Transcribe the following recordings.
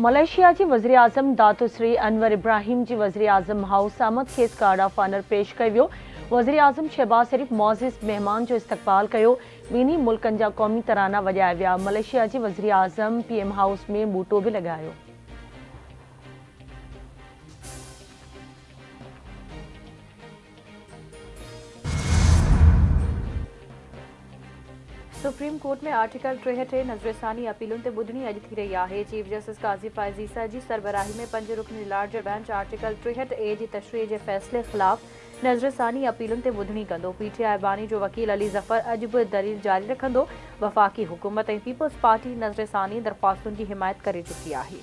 Malaysia जी वज़ीर आज़म दातुश्री अनवर इब्राहिम जी वज़ीर आज़म house आमद खेस कार्ड ऑफ ऑनर पेश कयो। वज़ीर आज़म शहबाज शरीफ मोअज़्ज़िज़ मेहमान जो इस्तक़बाल कयो। ॿिन्ही मुल्कनि जा क़ौमी तराना वॼाया विया। मलेशिया जी वज़ीर आज़म PM हाउस में ॿूटो बि लॻायो। सुप्रीम कोर्ट में आर्टिकल 63 नज़रसानी अपीलुनि ते ॿुधणी अॼु थी रही आहे। चीफ जस्टिस काज़ी फ़ाइज़ ईसा जी सरबराही में 5 रुकनी लार्ज बेंच आर्टिकल 63A जी तशरीह जे फ़ैसिले ख़िलाफ़ नज़रसानी अपीलुनि ते ॿुधणी कंदो। PTI बानी जो वकील अली ज़फ़र अॼु बि दलील जारी रखंदो। वफ़ाक़ी हुकूमत ऐं पीपल्स पार्टी नज़रसानी दरख़्वास्तुनि जी हिमायत करे चुकी आहे।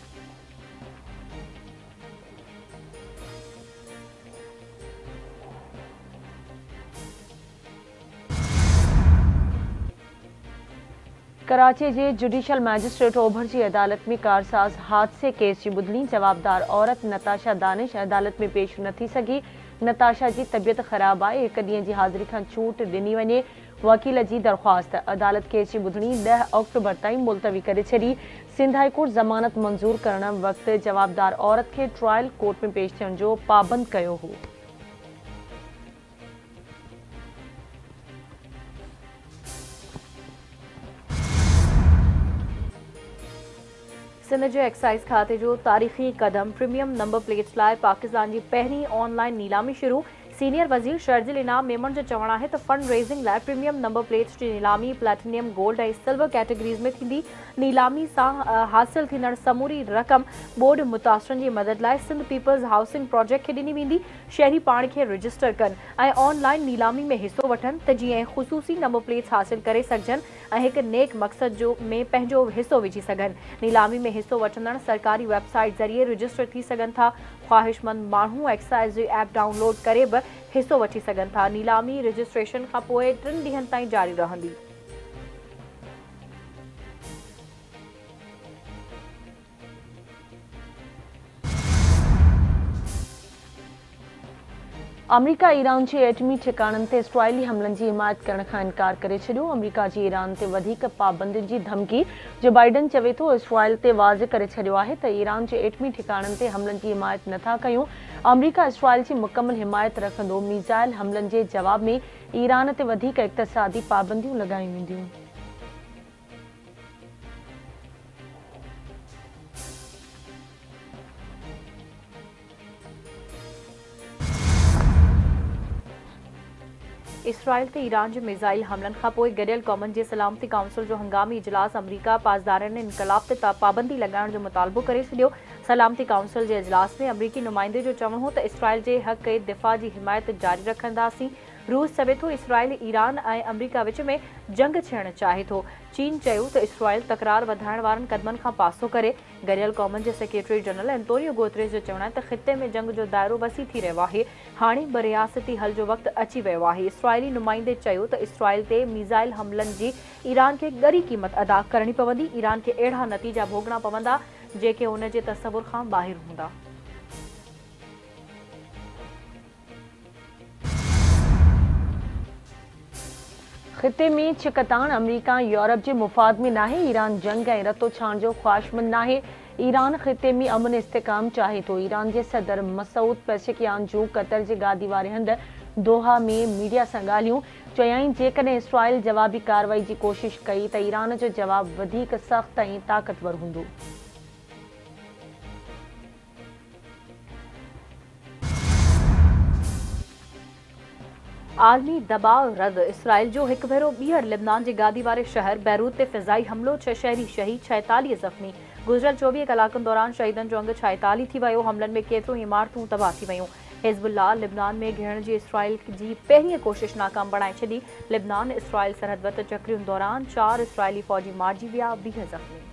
कराची जे जुडिशल मैजिस्ट्रेट ओभर जी अदालत में कारसाज़ हादसे केस जी ॿुधणी। जवाबदार औरत नताशा दानिश अदालत में पेश न थी सघी। नताशा जी तबियत ख़राब आहे। 1 ॾींहं जी हाज़िरी खां छूट ॾिनी वञे। वकील जी दरख़्वास्त। अदालत केस जी ॿुधणी 10 अक्टूबर ताईं मुलतवी करे छॾी। सिंध हाई कोर्ट ज़मानत मंज़ूर करण वक़्तु जवाबदार औरत खे ट्रायल कोर्ट में पेश थियण जो पाबंद कयो हो। सिंध जे एक्साइज़ खाते जो तारीख़ी क़दम प्रीमियम नंबर प्लेट्स लाइ पाकिस्तान जी पहिरीं ऑनलाइन नीलामी शुरू। सीनियर वज़ीर शर्जिल इनाम मेमन जो चवणु आहे त फंड रेज़िंग लाइ प्रीमियम नंबर प्लेट्स जी नीलामी प्लेटिनियम गोल्ड ऐं सिल्वर कैटेगरीज़ में थींदी। नीलामी सां हासिल थींदड़ समूरी रक़म बोर्ड मुतासिरनि जी मदद लाइ सिंध पीपल्स हाउसिंग प्रोजेक्ट खे ॾिनी वेंदी। शहरी पाण खे रजिस्टर कनि ऐं ऑनलाइन नीलामी में हिसो वठनि त जीअं ख़ुसूसी नंबर प्लेट्स हासिल करे सघजनि ऐं हिकु नेक मक़सद में पंहिंजो हिसो विझी सघनि। नीलामी में हिसो वठंदड़ सरकारी वेबसाइट ज़रिए रजिस्टर थी सघनि था। ख़्वाहिशमंद माण्हू एक्साइज़ जी ऐप डाउनलोड करे बि हिसो वठी सघनि था। नीलामी रजिस्ट्रेशन खां पोइ 3 ॾींहनि ताईं जारी रहंदी। अमरीका ईरान जे एटमी ठिकाणनि ते इसराइली हमलनि जी हिमायत करण खां इनकार करे छॾियो। अमरीका जी ईरान ते वधीक पाबंदियुनि जी धमकी। जो बाइडन चवे थो इसराइल ते वाज़ करे छॾियो आहे त ईरान जे एटमी ठिकाणनि ते हमलनि जी हिमायत नथा कयूं। अमरीका इसराइल जी मुकमल हिमायत रखंदो। मीज़ाइल हमलनि जे जवाब में ईरान ते वधीक इक़्तिसादी पाबंदियूं लॻायूं वेंदियूं। इसराइल ते ईरान जे मिज़ाइल हमलनि खां पोइ गॾियल क़ौमनि जे सलामती काउंसिल जो हंगामी इजलास अमरीका पासदारनि इनकलाब ते पाबंदी लॻाइण जो मुतालबो करे छॾियो। सलामती काउंसिल जे इजलास में अमरीकी नुमाइंदे जो चवणु हो त इसराइल जे हक़ दिफ़ा जी हिमायत जारी रखंदासीं। रूस चवे थो इसराइल ईरान ऐं अमरीका विच में जंग थियणु चाहे थो। चीन चयो त इसराइल तकरार वधाइण वारनि क़दमनि खां पासो करे। गॾियल क़ौमनि जे सेक्रेटरी जनरल एंटोनियो गुतेरेस जो चवणु आहे त ख़िते में जंग जो दाइरो वसी थी रहियो आहे। हाणे बि रियासती हल जो वक़्तु अची वियो आहे। इसराइली नुमाइंदे चयो त इसराइल ते मीज़ाइल हमलनि जी ईरान खे ॻरी क़ीमत अदा करणी पवंदी। ईरान खे अहिड़ा नतीजा भोगणा पवंदा जेके हुन जे तसवुर खां ॿाहिरि हूंदा। ख़िते में छिकताण अमरीका यूरोप जे मुफ़ाद में नाहे। ईरान जंग ऐं रतो छाण जो ख़्वाहिशमंद नाहे। ईरान ख़िते में अमन इस्तेकाम चाहे थो। ईरान जे सदर मसूद पेज़ेशकियान जूं क़तर जे गादी वारे हंधि दोहा में मीडिया सां ॻाल्हियूं। चयाईं जेकॾहिं इसराइल जवाबी कार्रवाई जी कोशिश कई त ईरान जो जवाब वधीक सख़्त ऐं ताक़तवर हूंदो। आलमी दबाव रद्द। इसराइल जो हिकु भेरो ॿीहर लिबनान जे गादी वारे शहर बैरूत ते फ़िज़ाई हमलो। 6 शहरी शहीद, 46 ज़ख़्मी। गुज़िरियल 24 कलाकनि दौरान शहीदनि जो अंगु 46 थी वियो। हमलनि में केतिरो ई इमारतूं तबाह थी वयूं। हिज़्बुल्लाह लिबनान में घिरण जी इसराइल जी पहिरीं कोशिश नाकाम बणाए छॾी। लिबनान इसराइल सरहद वटि चकरियुनि दौरान 4 इसराइली फ़ौजी मारिजी विया, 20 ज़ख़्मी।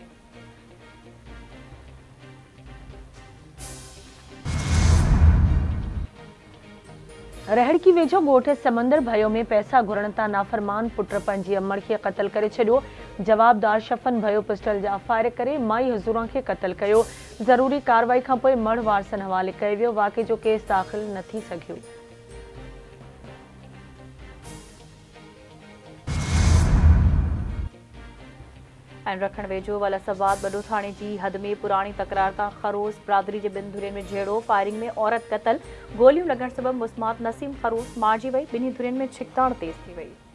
रहड़की वेझो ॻोठ समंदर भयो में पैसा घुरण तां नाफ़रमान पुट पंहिंजी अमड़ खे क़त्ल करे छॾियो। जवाबदार शफ़न भयो पिस्टल जा फायर करे माई हज़ूरा खे क़त्ल कयो। ज़रूरी कार्रवाई खां पोइ मड़ वारसनि हवाले कयो वियो। वाक़े जो केस दाख़िल न थी सघियो। ऐं रखण वेझो वलसाबाद वॾो थाणे जी हद में पुराणी तकरार तां खरोस बिरादरी जे 2 धुरियुनि में झेड़ो, फायरिंग में औरत क़तल, गोलियूं लॻण सबबि मुस्मात नसीम खरोस मारिजी वई, 2 धुरियुनि में छिकताण तेज़ थी वई।